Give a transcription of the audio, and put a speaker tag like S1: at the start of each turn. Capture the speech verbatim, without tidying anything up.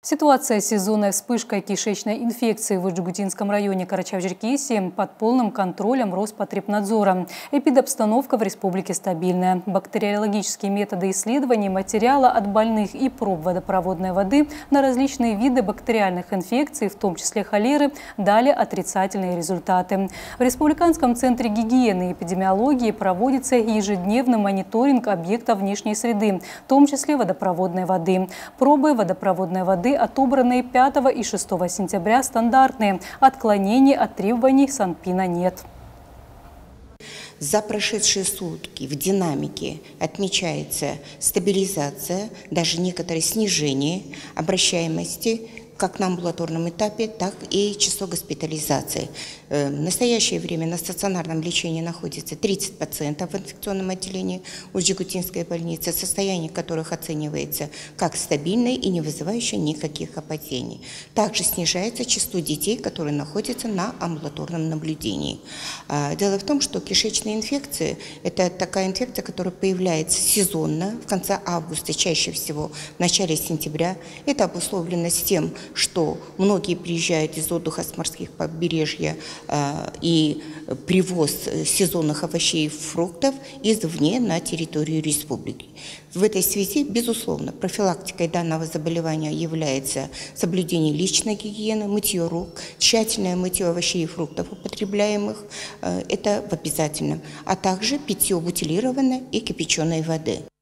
S1: Ситуация с сезонной вспышкой кишечной инфекции в Уджигутинском районе Карачаево-Черкесии под полным контролем Роспотребнадзора. Эпидобстановка в республике стабильная. Бактериологические методы исследований материала от больных и проб водопроводной воды на различные виды бактериальных инфекций, в том числе холеры, дали отрицательные результаты. В Республиканском центре гигиены и эпидемиологии проводится ежедневный мониторинг объектов внешней среды, в том числе водопроводной воды. Пробы водопроводной воды, отобранные пятого и шестого сентября, стандартные. Отклонений от требований Санпина нет.
S2: За прошедшие сутки в динамике отмечается стабилизация, даже некоторое снижение обращаемости как на амбулаторном этапе, так и число госпитализаций. В настоящее время на стационарном лечении находится тридцать пациентов в инфекционном отделении Уджигутинской больницы, состояние которых оценивается как стабильное и не вызывающее никаких опасений. Также снижается число детей, которые находятся на амбулаторном наблюдении. Дело в том, что кишечная инфекция – это такая инфекция, которая появляется сезонно, в конце августа, чаще всего в начале сентября. Это обусловлено с тем, что многие приезжают из отдыха с морских побережья э, и привоз сезонных овощей и фруктов извне на территорию республики. В этой связи, безусловно, профилактикой данного заболевания является соблюдение личной гигиены, мытье рук, тщательное мытье овощей и фруктов употребляемых, э, это в обязательном, а также питье бутилированной и кипяченой воды.